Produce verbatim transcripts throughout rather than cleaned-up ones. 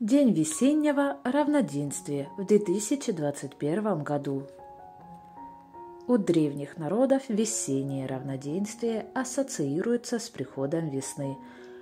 День весеннего равноденствия в две тысячи двадцать первом году. У древних народов весеннее равноденствие ассоциируется с приходом весны,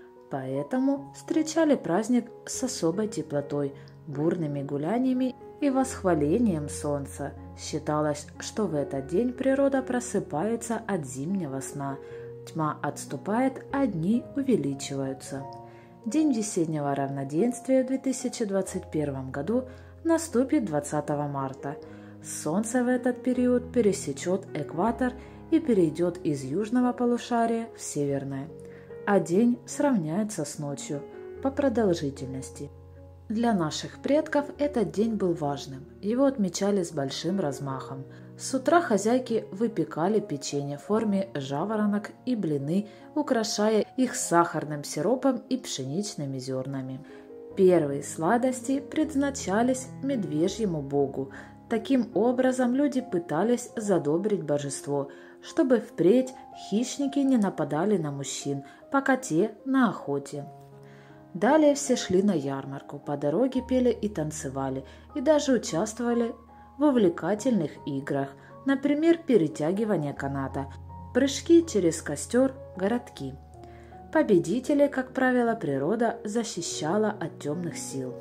поэтому встречали праздник с особой теплотой, бурными гуляниями и восхвалением солнца. Считалось, что в этот день природа просыпается от зимнего сна, тьма отступает, а дни увеличиваются. День весеннего равноденствия в две тысячи двадцать первом году наступит двадцатого марта. Солнце в этот период пересечет экватор и перейдет из южного полушария в северное, а день сравняется с ночью по продолжительности. Для наших предков этот день был важным, его отмечали с большим размахом. С утра хозяйки выпекали печенье в форме жаворонок и блины, украшая их сахарным сиропом и пшеничными зернами. Первые сладости предназначались медвежьему богу. Таким образом люди пытались задобрить божество, чтобы впредь хищники не нападали на мужчин, пока те на охоте. Далее все шли на ярмарку, по дороге пели и танцевали, и даже участвовали в увлекательных играх, например, перетягивание каната, прыжки через костер, городки. Победителей, как правило, природа защищала от темных сил.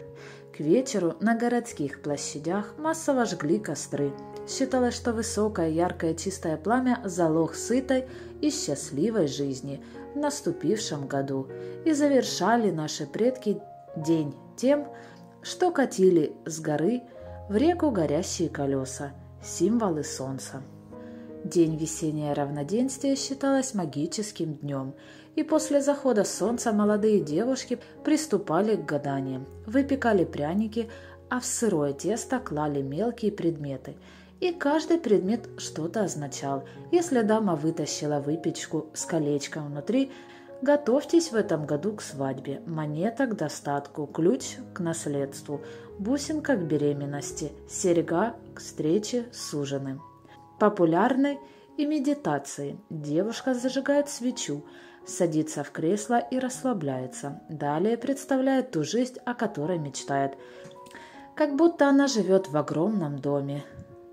К вечеру на городских площадях массово жгли костры. Считалось, что высокое, яркое, чистое пламя – залог сытой и счастливой жизни в наступившем году. И завершали наши предки день тем, что катили с горы в реку горящие колеса, символы солнца. День весеннее равноденствие считалось магическим днем, и после захода солнца молодые девушки приступали к гаданиям, выпекали пряники, а в сырое тесто клали мелкие предметы, и каждый предмет что-то означал. Если дама вытащила выпечку с колечком внутри, готовьтесь в этом году к свадьбе, монета к достатку, ключ к наследству, бусинка к беременности, серьга к встрече с суженым. Популярны и медитации. Девушка зажигает свечу, садится в кресло и расслабляется. Далее представляет ту жизнь, о которой мечтает, как будто она живет в огромном доме.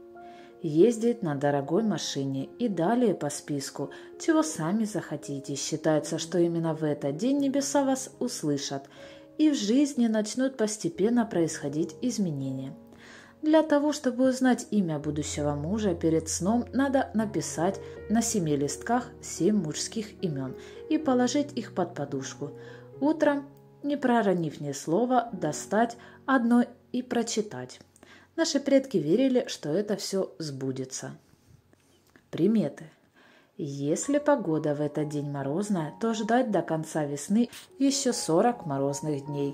Ездит на дорогой машине и далее по списку, чего сами захотите. Считается, что именно в этот день небеса вас услышат, и в жизни начнут постепенно происходить изменения. Для того, чтобы узнать имя будущего мужа перед сном, надо написать на семи листках семь мужских имен и положить их под подушку. Утром, не проронив ни слова, достать одно и прочитать. Наши предки верили, что это все сбудется. Приметы. Если погода в этот день морозная, то ждать до конца весны еще сорок морозных дней.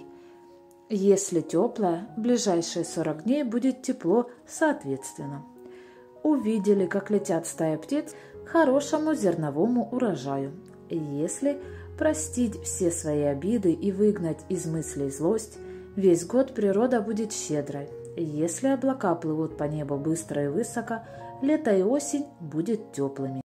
Если теплая, в ближайшие сорок дней будет тепло соответственно. Увидели, как летят стаи птиц к хорошему зерновому урожаю. Если простить все свои обиды и выгнать из мыслей злость, весь год природа будет щедрой. Если облака плывут по небу быстро и высоко, лето и осень будут теплыми.